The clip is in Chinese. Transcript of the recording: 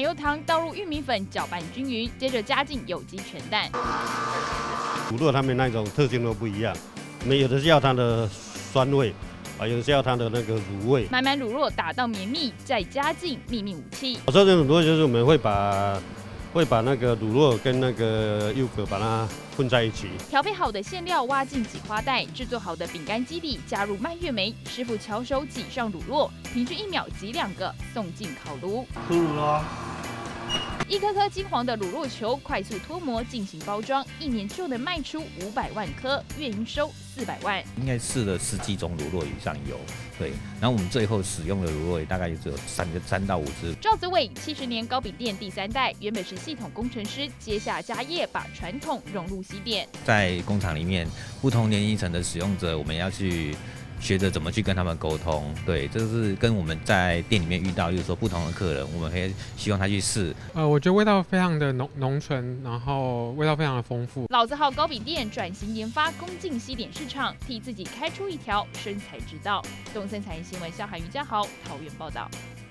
油糖倒入玉米粉，搅拌均匀，接着加进有机全蛋。 乳酪它们那种特性都不一样，我们有的是要它的酸味。 有的是要它的那个卤味， 满满乳酪打到绵密，再加进秘密武器。 我说这种卤就是我们会把那个乳酪跟那个优格把它混在一起。 调配好的馅料挖进挤花袋，制作好的饼干基底加入蔓越莓，师傅巧手挤上乳酪，平均1秒挤2个，送进烤炉。 出炉咯！ 一颗颗金黄的乳酪球快速脱模进行包装，1年就能卖出500万颗，月营收400万。 应该试了10几种乳酪以上有，对。然后我们最后使用的乳酪也大概也只有3到5只。 赵子伟70年糕饼店第3代，原本是系统工程师，接下家业，把传统融入西点。 在工厂里面，不同年龄层的使用者，我们要去学着怎么去跟他们沟通，对，这是跟我们在店里面遇到，就是说不同的客人，我们会希望他去试。 我觉得味道非常的浓醇，然后味道非常的丰富。 老字号糕饼店转型研发，攻进西点市场，替自己开出一条生财之道。东森财经新闻，萧涵瑜、嘉豪桃园报道。